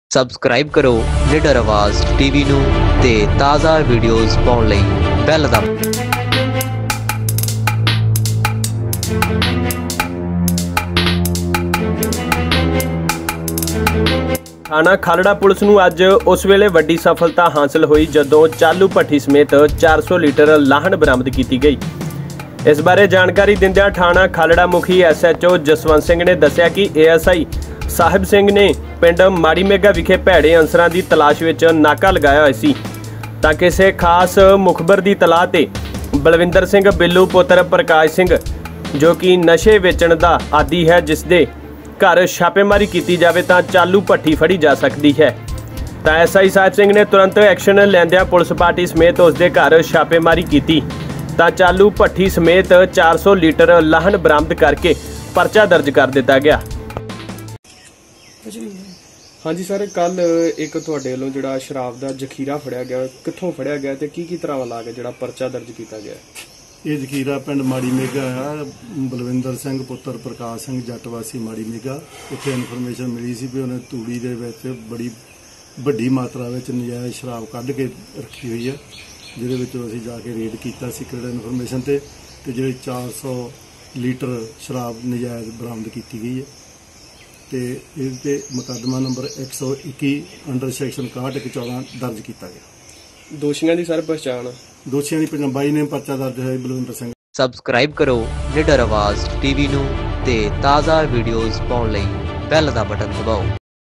Subscribe करो निडर आवाज़ टीवी नू ते ताज़ा वीडियोज़ पाउण लई बैल दा थाना खालड़ा पुलिस नूं अज उस वेले वड्डी सफलता हासिल हुई जदों चालू भट्ठी समेत 400 लीटर लाहन बरामद की गई। इस बारे जानकारी दिंदियां थाना खालड़ा मुखी SHO जसवंत सिंह ने दस्सिया कि ASI साहिब सिंह ने पिंड माड़ी मेघा विखे भैड़े अंसरां दी तलाश विच नाका लगाया होया सी तां किसी खास मुखबर की तलाह ते बलविंदर सिंह बिल्लू पुत्र प्रकाश सिंह जो कि नशे वेचण दा आदी है जिसदे घर छापेमारी की जाए तो चालू भट्ठी फड़ी जा सकती है। तो SI साहिब सिंह ने तुरंत एक्शन लैंदियां पुलिस पार्टी समेत उसके घर छापेमारी की तो चालू भट्ठी समेत 400 लीटर लाहन बरामद करके परचा दर्ज कर दिता गया। हाँ जी सर, कल एक तुहाडे वल्लों जिहड़ा शराब का जखीरा फड़िया गया, कित्थों फड़िया गया ते की तरह ला के जिहड़ा परचा दर्ज किया गया? ये जखीरा पिंड माड़ी मेघा है। बलविंदर सिंह पुत्र प्रकाश सिंह जटवासी माड़ी मेघा उत्थे इनफॉर्मेशन मिली सी भी उन्हें तूड़ी दे विच बड़ी वड्डी मात्रा विच नजायज़ शराब कढ के रखी हुई है, जिहदे विच असीं जाके रेड कीता सीक्रेट इनफॉर्मेशन ते जिहड़ी 400 लीटर शराब नजायज़ बरामद की गई है ते इहदे मुकदमा नंबर 121 अंडर सैक्शन 6114 दर्ज किया गया। दोषियों की सर पहचान? दोषियों की 22 ने परचा दर्ज है बलविंदर सिंह। सबसक्राइब करो निडर आवाज़ टीवी नू ते ताज़ा वीडियोज़ पाउण लई बैल दा बटन दबाओ।